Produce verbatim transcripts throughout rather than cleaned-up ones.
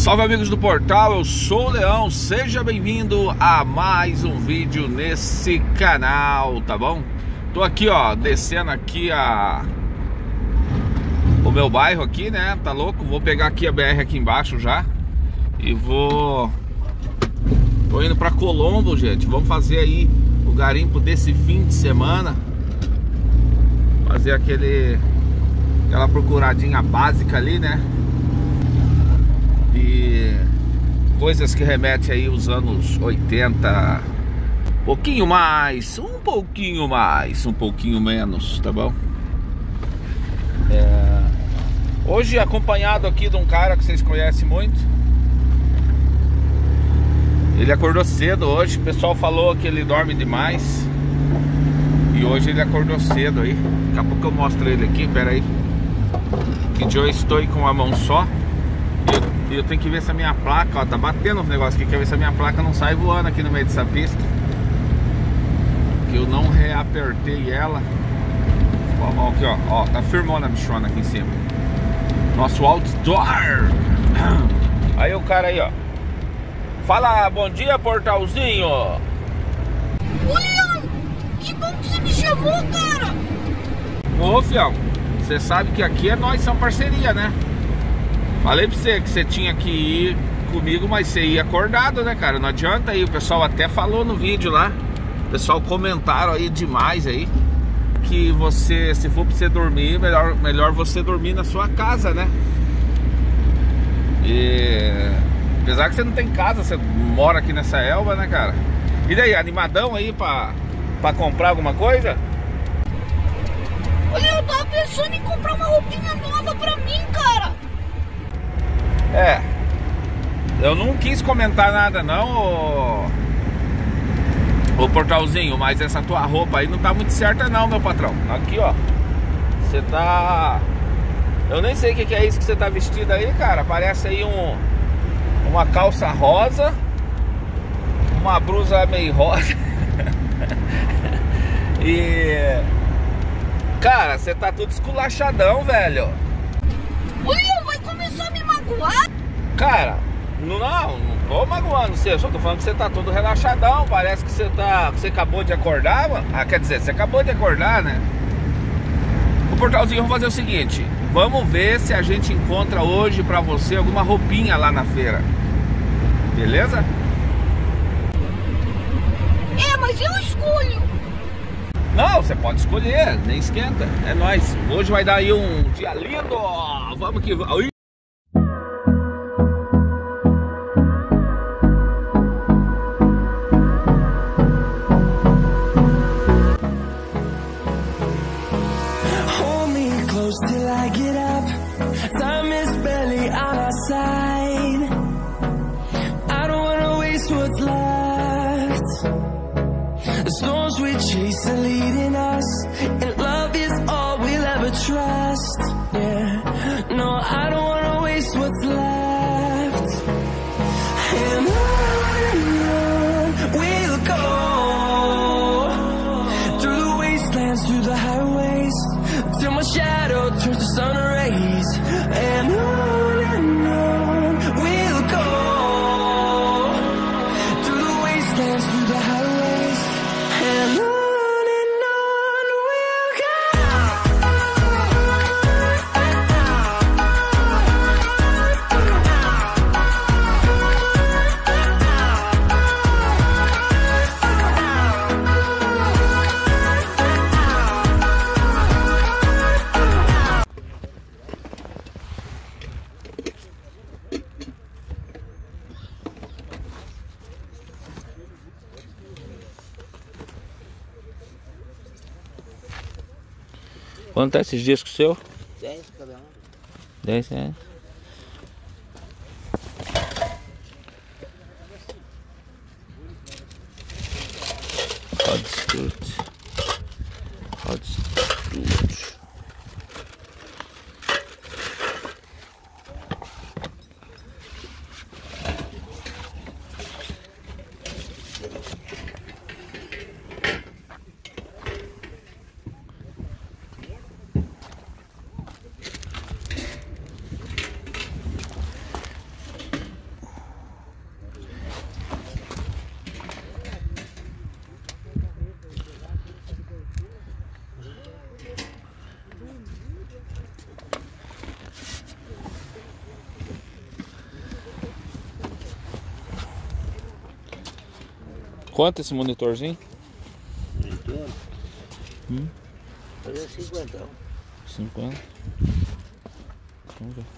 Salve amigos do portal, eu sou o Leão, seja bem-vindo a mais um vídeo nesse canal, tá bom? Tô aqui ó, descendo aqui a... o meu bairro aqui, né, tá louco? Vou pegar aqui a B R aqui embaixo já e vou... tô indo pra Colombo, gente. Vamos fazer aí o garimpo desse fim de semana. Fazer aquele... aquela procuradinha básica ali, né? E coisas que remetem aí os anos oitenta, pouquinho mais, um pouquinho mais, um pouquinho menos, tá bom? É... Hoje acompanhado aqui de um cara que vocês conhecem muito. Ele acordou cedo hoje, o pessoal falou que ele dorme demais. E hoje ele acordou cedo aí. Daqui a pouco eu mostro ele aqui, pera aí. Que eu estou com a mão só. E eu, eu tenho que ver se a minha placa, ó, tá batendo os negócios aqui. Quer ver se a minha placa não sai voando aqui no meio dessa pista. Que eu não reapertei ela. Ó, ó, aqui ó, ó, tá firmona a bichona aqui em cima. Nosso outdoor. Aí o cara aí, ó. Fala, bom dia, portalzinho. William, que bom que você me chamou, cara. Ô, fião, você sabe que aqui é nós, são parceria, né? Falei pra você que você tinha que ir comigo, mas você ia acordado, né, cara? Não adianta aí, o pessoal até falou no vídeo lá. O pessoal comentaram aí demais aí que você, se for pra você dormir, melhor, melhor você dormir na sua casa, né? E... apesar que você não tem casa, você mora aqui nessa elva, né, cara? E daí, animadão aí pra, pra comprar alguma coisa? Olha, eu tava pensando em comprar uma roupinha nova pra mim, cara. É, eu não quis comentar nada não, ô, ô portalzinho, mas essa tua roupa aí não tá muito certa não, meu patrão. Aqui, ó, você tá... eu nem sei o que, que é isso que você tá vestido aí, cara. Parece aí um... uma calça rosa, uma blusa meio rosa. E... cara, você tá tudo esculachadão, velho. William, vai começar a me magoar? Cara, não, não tô magoando você, só tô falando que você tá todo relaxadão. Parece que você tá, que você acabou de acordar, mano. Ah, quer dizer, você acabou de acordar, né? O portalzinho, vamos fazer o seguinte. Vamos ver se a gente encontra hoje pra você alguma roupinha lá na feira. Beleza? É, mas eu escolho. Não, você pode escolher, nem esquenta. É nóis. Hoje vai dar aí um dia lindo. Vamos que vamos. Till I get up, time is barely on our side. I don't wanna waste what's left. The storms we chase are leading us, and love is all we'll ever trust. Yeah, no, I don't wanna waste what's left. And on we'll go, through the wastelands, through the highways, till my shadow turns to sun rays. And on and on we'll go, through the wastelands, through the highways. And on and on we'll go. Quanto tá esses discos seu? dez cada um. dez reais. Rod Stewart. Rod Stewart. Quanto esse monitorzinho? Monitor? Hum? Fazer cinquenta. cinquenta. Vamos ver.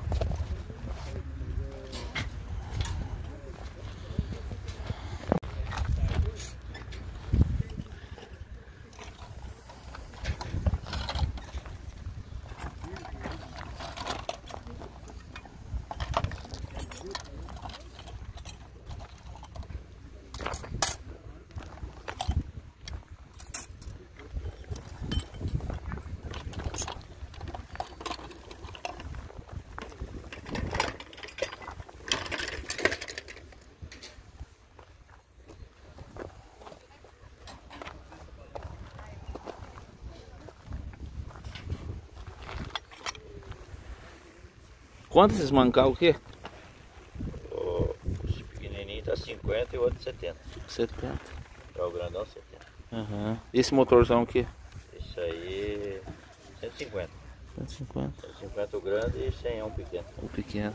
Quanto esses mancar o quê? O pequenininho tá cinquenta e o outro setenta. setenta. É o grandão setenta. Uhum. Esse motorzão aqui? Isso aí cento e cinquenta. cento e cinquenta. cento e cinquenta o grande e cem é um pequeno. O pequeno.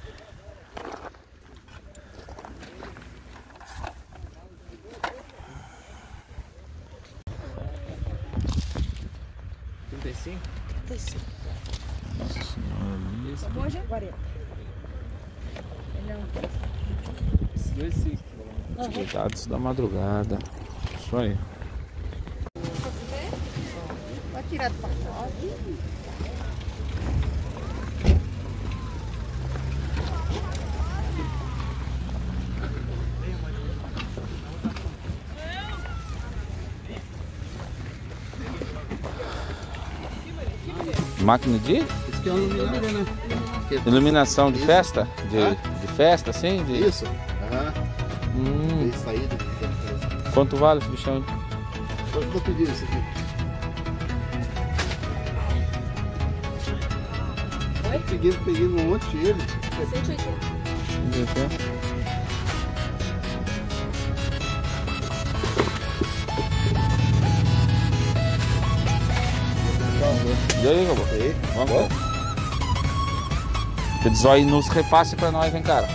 trinta e cinco? trinta e cinco. Nossa senhora, Tá bom, já? quarenta. esses dois sim. Os cuidados da madrugada. Isso aí. Vai tirar do pacote. Máquina de? Isso que é uma iluminadora, né? Iluminação de festa? De, Hã? de festa, assim? De... Isso? Aham. Hum. Tem saída. Quanto vale esse bichão aí? Quanto que eu pedi isso aqui? Oi? Peguei, peguei um monte ele. cento e oitenta. E aí, Robô? Aí. Vamos ver. Eles aí nos repasse pra nós, hein, cara.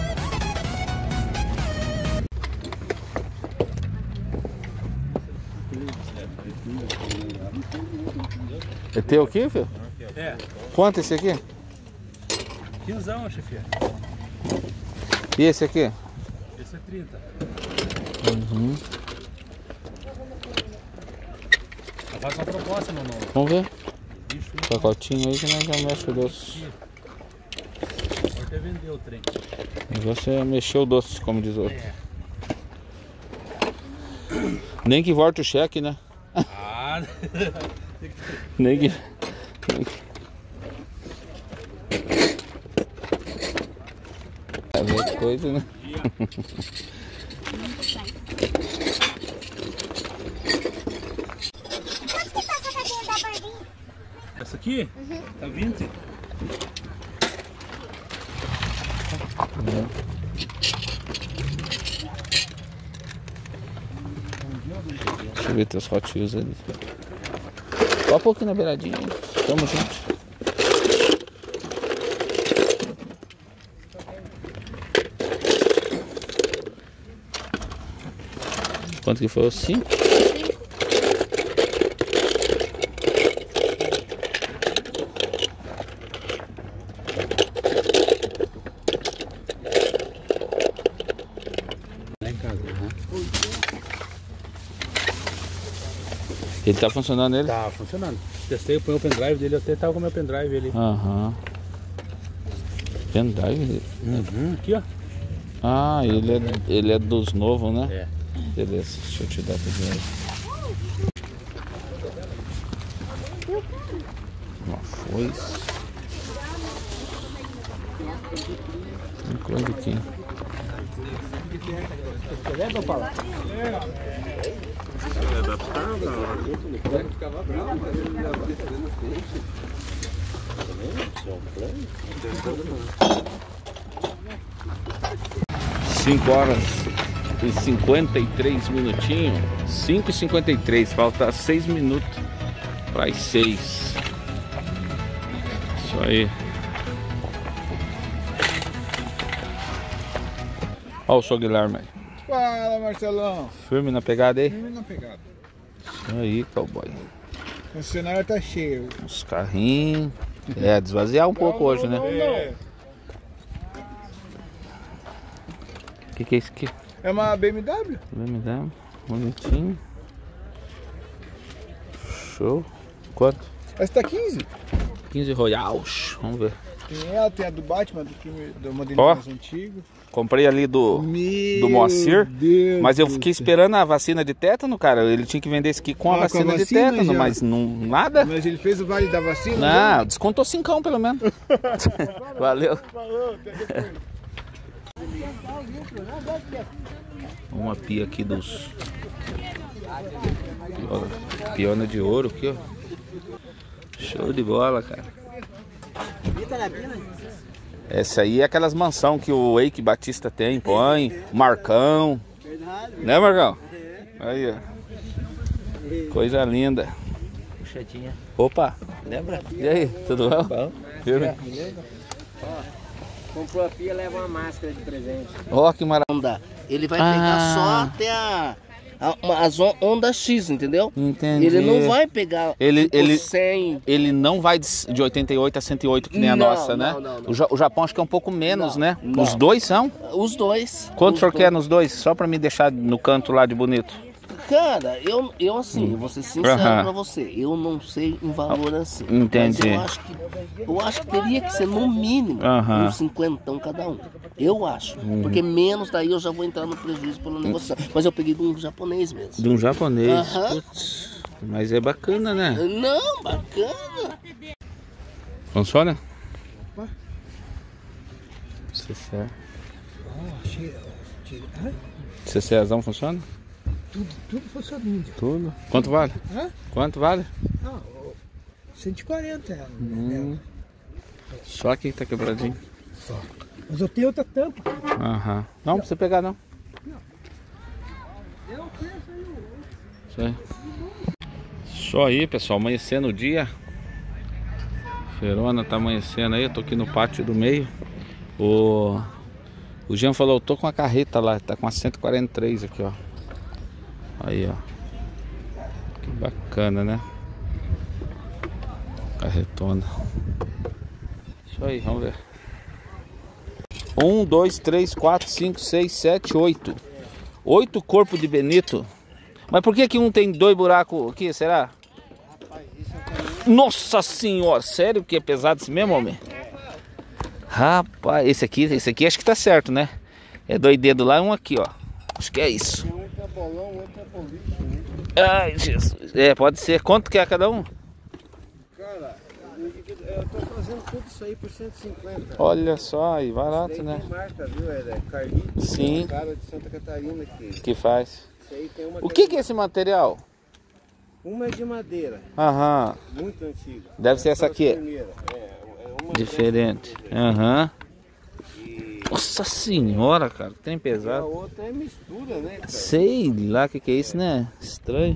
É teu aqui, filho? É, Quanto esse aqui? quinzão, chefe. E esse aqui? Esse é trinta. Uhum. Faz uma proposta, meu nome. Vamos ver. Bicho, Pacotinho aí que nós já mexe o doce. pode até vender o trem. Você mexeu o doce, como diz o outro. É. Nem que volte o cheque, né? Ah, Nem que... Nem que... É muita coisa, né? essa aqui? Tá vinte. Deixa eu ver teus Hot Wheels ali. Só um pouquinho na beiradinha aí. Tamo junto. Quanto que foi? Cinco? Ele tá funcionando ele? Tá funcionando. Testei, põe o pendrive dele, eu até tava com o meu pendrive ali. Aham. Pendrive dele? Uhum. Aqui, ó. Ah, ele é, ele é dos novos, né? É. Beleza, deixa eu te dar tudo aí. Uma foice. Tem coisa aqui. cinco horas e cinquenta e três minutinhos. cinco e cinquenta e três, falta seis minutos para as seis. Isso aí. Olha o seu Guilherme aí. Fala, Marcelão. Firme na pegada aí? Firme na pegada. Aí, cowboy. O funcionário tá cheio. Os carrinhos. É, desvaziar um pouco não, hoje, não, né? É. O que, que é isso aqui? É uma B M W? B M W, bonitinho. Show. Quanto? Essa tá quinze. quinze Royals. Vamos ver. Tem ela, tem a do Batman, do filme do modelinho Ó. mais antigo. Comprei ali do, Meu do Moacir, Deus mas eu do fiquei céu. esperando a vacina de tétano, cara. Ele tinha que vender esse aqui com a Ah, com a vacina, vacina de tétano, já. mas não, nada. Mas ele fez o vale da vacina? Não, descontou cincão pelo menos. Valeu. Falou, até depois. Uma pia aqui dos... Piona de ouro aqui, ó. Show de bola, cara. Essa aí é aquelas mansão que o Eike Batista tem, põe, Marcão. Né, Marcão? Aí, ó. Coisa linda. Puxadinha. Opa, Lembra? e aí, tudo bom? Bom. Comprou a pia, leva uma máscara de presente. Ó, que maravilha. Ele vai Ah. pegar só até a, a- uma- as on- ondas X, entendeu? Entendi. Ele não vai pegar Ele- tipo, ele- cem. Ele não vai de de oitenta e oito a cento e oito que nem a Não, nossa, né? não, não, não. O, Ja- o Japão acho que é um pouco menos, Não, né? não. Os dois são? Os dois. Quanto o os senhor dois. quer nos dois? Só pra me deixar no canto lá de bonito. Cara, eu, eu assim, eu vou ser sincero Aham. pra você, eu não sei em valor assim. Entendi. Mas eu acho que, eu acho que teria que ser no mínimo Aham. uns cinquentão cada um. Eu acho. Uhum. Porque menos daí eu já vou entrar no prejuízo pela negociação. Mas eu peguei de um japonês mesmo. De um japonês. Aham. Putz, mas é bacana, né? Não, bacana. Funciona? C C A. C C Azão funciona? Tudo, tudo funcionando. Tudo. Quanto vale? Hã? Quanto vale? Ah, cento e quarenta ela. Hum. Só aqui que tá quebradinho. Mas eu tenho outra tampa. Aham. Não, não precisa pegar não. Isso aí. Só aí, pessoal, amanhecendo o dia. Ferona tá amanhecendo aí, eu tô aqui no pátio do meio. O, o Jean falou, eu tô com a carreta lá, tá com a cento e quarenta e três aqui, ó. Aí, ó. Que bacana, né? Carretona. Isso aí, vamos ver. Um, dois, três, quatro, cinco, seis, sete, oito. Oito corpos de Benito. Mas por que que um tem dois buracos aqui, será? Nossa senhora, sério que é pesado esse mesmo, homem? Rapaz, esse aqui, esse aqui acho que tá certo, né? É dois dedos lá e um aqui, ó. Acho que é isso. Um é bolão, outro é boliche. Ai, Jesus. É, pode ser. Quanto que é cada um? Cara, eu tô fazendo tudo isso aí por cento e cinquenta. Olha só, aí, barato, Tem né? marca, viu? É Carlitos, Sim. um cara de Santa Catarina que... Que faz. Isso aí tem uma O que que é esse material? Uma é de madeira, Aham. muito antiga. Deve ser essa aqui. Primeira. É, é uma Diferente. Aham. E Nossa senhora, cara, tem a pesado. outra é mistura, né, cara? Sei lá o que que é isso, né? Estranho.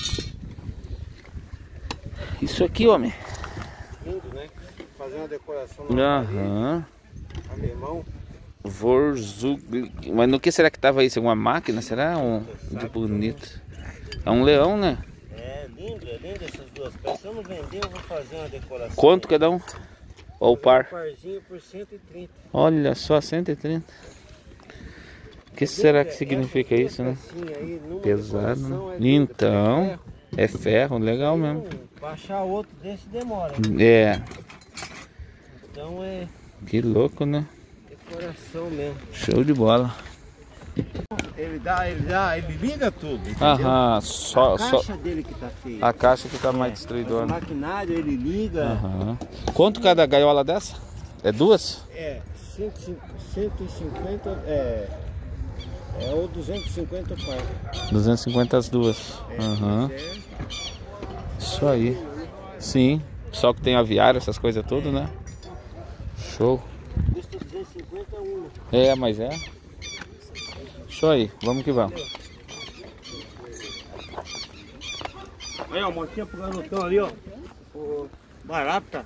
Isso aqui, homem. Lindo, né? Fazer uma decoração na parede, Aham. alemão. Vorzug. Mas no que será que tava isso? Alguma máquina? Será? Um de bonito. É um leão, né? É lindo, é lindo essas duas peças. Se eu não vender, eu vou fazer uma decoração. Quanto cada um? Ou o par? Um parzinho por cento e trinta. Olha só, cento e trinta. O que será que significa isso, né? Aí, numa Pesado. decoração, Né? é doido, Então, é ferro, legal mesmo. Pra achar outro desse demora. É, Então é que louco, né? decoração mesmo. Show de bola. Ele dá, ele dá, ele liga tudo, entendeu? Aham, só, A só caixa dele que tá feia. a caixa que tá mais O destruidora. maquinário ele liga. Aham. Quanto cada gaiola dessa? É duas? É, cento e cinquenta, é, é ou duzentos e cinquenta par. duzentos e cinquenta as duas. Aham. É, Isso aí. Sim, só que tem aviário, essas coisas tudo, né? Show. custa duzentos e cinquenta um. É, mas é. Isso aí, vamos que vamos. Aí, ó, motinha pro garotão ali, ó. Ô, barata.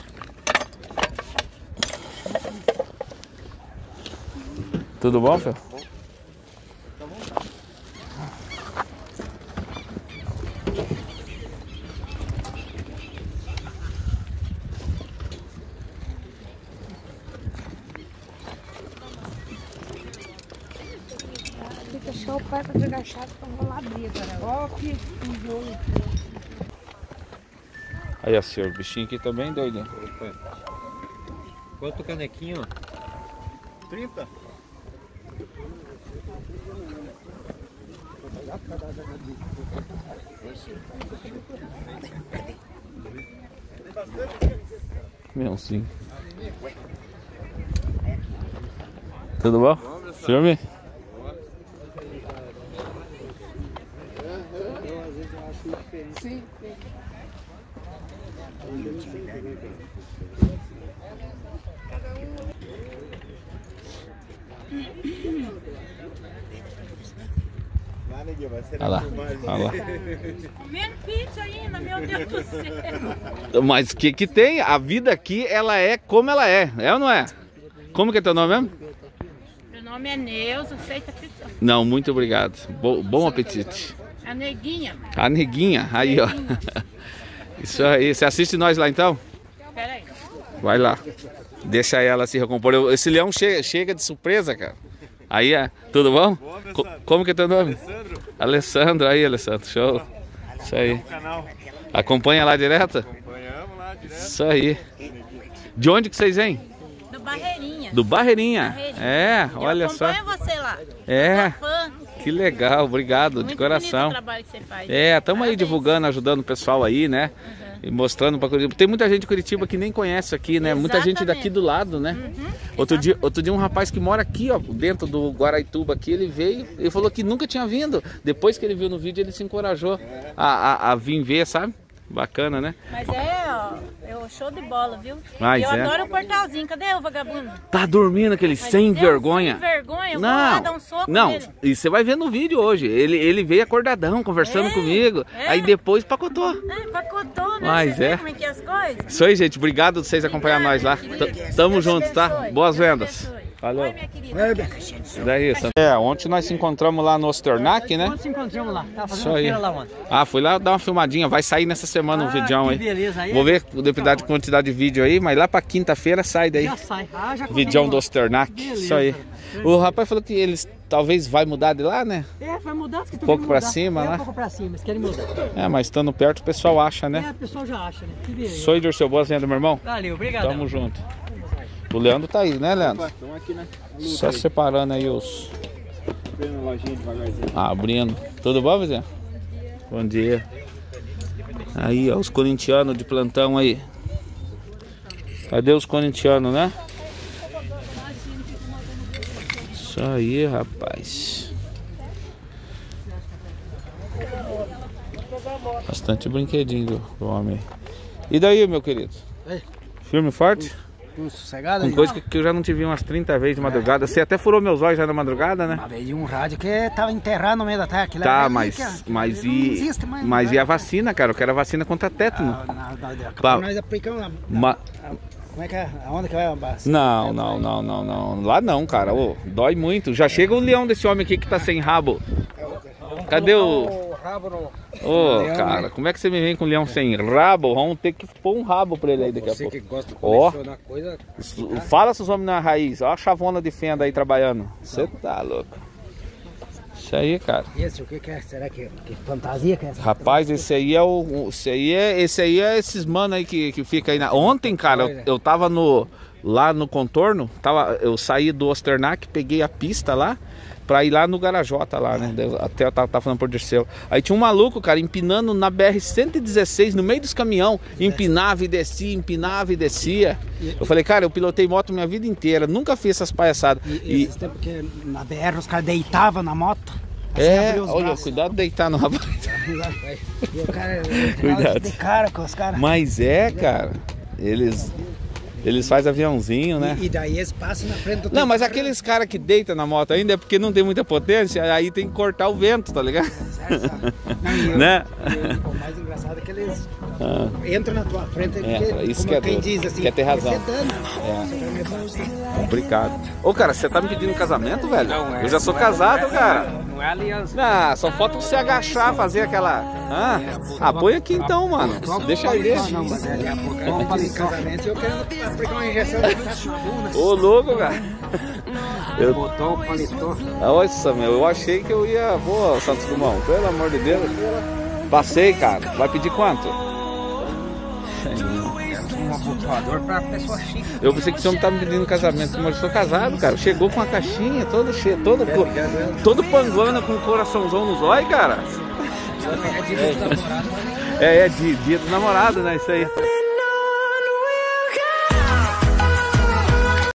Tudo bom, filho? Bom deixar o pai pra pegar a chave, então vou lá abrir agora. Ó, que jogo. Aí, ó, senhor, o bichinho aqui também doido. Quanto canequinho? trinta. Mãozinho. Tudo bom? Firme? Sim. Olha lá, olha lá. Comendo pizza ainda, meu Deus do céu. Mas o que que tem? A vida aqui, ela é como ela é, é ou não é? Como que é teu nome mesmo? Meu nome é Neuza, aceita pizza. Não, muito obrigado. Bo bom apetite. A neguinha. A neguinha, aí ó. Isso aí, você assiste nós lá então? Pera aí. Vai lá. Deixa ela se recompor. Eu- Esse leão che chega de surpresa, cara. Aí, é. Tudo bom? Co como que é teu nome? Alessandro. Alessandro, aí, Alessandro. Show. Isso aí. Acompanha lá direto? Acompanhamos lá direto. Isso aí. De onde que vocês vêm? Do Barreirinha. Do Barreirinha. Barreirinha. É, olha Eu só. acompanho você lá. É. Sou fã. Que legal, obrigado, Muito de bonito coração. o trabalho que você faz. É, estamos aí Parabéns. divulgando, ajudando o pessoal aí, né? E mostrando para Curitiba. Tem muita gente de Curitiba que nem conhece aqui, né? Muita gente Exatamente. daqui do lado, né? Uhum, Outro dia, outro dia um rapaz que mora aqui, ó, dentro do Guaraituba aqui, ele veio, ele falou que nunca tinha vindo. Depois que ele viu no vídeo, ele se encorajou a, a, a vir ver, sabe? Bacana, né? Mas é, ó, eu show de bola, viu? Mas eu é. adoro o portalzinho. Cadê o vagabundo? Tá dormindo aquele Mas sem eu, vergonha. Sem vergonha, eu vou lá dar um soco não, nele. e você vai ver no vídeo hoje. Ele, ele veio acordadão, conversando É, comigo. é. Aí depois pacotou. É, pacotou, né? Mas Você vê é. como é que é as coisas? Isso aí, gente. Obrigado vocês acompanhar nós lá. Obrigada, T- querida. Tamo Deus junto, tá? abençoe. Boas Deus vendas. abençoe. Valeu. Oi, minha querida. Daí, é, ontem nós se encontramos lá no Osternac, né? Nós se encontramos lá. Tava fazendo Isso uma aí. feira lá ontem. Ah, fui lá dar uma filmadinha. Vai sair nessa semana um Ah, vídeo que aí. beleza. Aí Vou é- ver dependendo de quantidade de vídeo aí, mas lá pra quinta-feira sai daí. Já sai. Ah, já Vídeo conseguiu. do Osternac. Beleza. Isso aí. O rapaz falou que eles talvez vai mudar de lá, né? É, vai mudar. Porque Pouco pra cima, é, né? Um pouco pra cima, eles querem mudar. É, mas estando perto o pessoal acha, É, né? o pessoal já acha, né? Que beleza. Sou Idor, seu boas vendas, meu irmão. Valeu, obrigado. Tamo junto. O Leandro tá aí, né, Leandro? Estamos aqui, né? Só separando aí os... Abrindo a lojinha devagarzinho. Ah, abrindo. Tudo bom, vizinho? Bom dia. Aí, ó, os corintianos de plantão aí. Cadê os corintianos, né? Isso aí, rapaz. Bastante brinquedinho do, do homem. E daí, meu querido? Ei. Firme e forte? Tudo sossegado Com aí? coisa que, que eu já não te vi umas trinta vezes de madrugada. Você até furou meus olhos já na madrugada, né? Uma vez de um rádio que tava enterrado no meio da terra. Aquilo Tá, era mas, ali que- mas não e, existe mais, mas não e a vai. vacina, cara? Eu quero a vacina contra tétano. Ah, na- na- na- Pá. Nós aplicamos na... Ma- Como é que é? Aonde que vai a base? Não, não, não, não, não. Lá não, cara. Ô, dói muito. Já chega o leão desse homem aqui que tá sem rabo. Cadê o... O rabo no... Ô, cara, como é que você me vem com o leão sem rabo? Vamos ter que pôr um rabo pra ele aí daqui a Você pouco. que gosta de Ó. colecionar coisa... Fala seus homens na raiz. Ó a chavona de fenda aí trabalhando. Você tá louco. Isso aí, cara. Esse, o que que é? Será que, que fantasia que é essa? Rapaz, esse aí é o. Esse aí é, esse aí é esses mano aí que, que fica aí na. Ontem, cara, eu, eu tava no. Lá no contorno, tava, eu saí do Osternac, peguei a pista lá pra ir lá no Garajota lá, né? Até eu tava, tava falando por Dirceu. Aí tinha um maluco, cara, empinando na B R cento e dezesseis, no meio dos caminhão. Empinava e descia, empinava e descia. Eu falei, cara, eu pilotei moto minha vida inteira, nunca fiz essas palhaçadas. E, E, esse tempo que na B R os caras deitavam na moto. assim, é, abriu os olha, braços. cuidado de deitar no rapaz. E o cara, Cuidado. de cara com os caras. Mas é, cara, eles. Eles fazem aviãozinho, né? E, e daí eles passam na frente do Não, mas carro. aqueles caras que deitam na moto ainda é porque não tem muita potência, aí tem que cortar o vento, tá ligado? Não, e eu- Né? e o mais engraçado é que eles Ah. entram na tua frente, É, porque, isso como que é quem duro. diz assim, Quer ter razão. você dana. É. Você vai me bater. Complicado. Ô, cara, você tá me pedindo casamento, velho? Não, é. Eu já sou Não é- casado, não é- cara. Não é aliança. Ah, só falta você agachar, fazer aquela... Ah, ah põe aqui então, mano. Deixa aí. Não, mas é, é um casamento e eu quero aplicar uma injeção de taxa na bunda. Ô, louco, cara. Eu... Botou o paletó. Nossa, meu, eu achei que eu ia... Pô, Santos Dumont, pelo amor de Deus. Passei, cara. Vai pedir quanto? Um abotoador pra pessoa chique. Eu pensei que esse homem tá me pedindo casamento, mas eu sou casado, cara. Chegou com a caixinha, todo cheio, todo, todo pangona com o coraçãozão nos olhos, cara. É dia dos namorados. É, é dia, dia do namorado, né? Isso aí.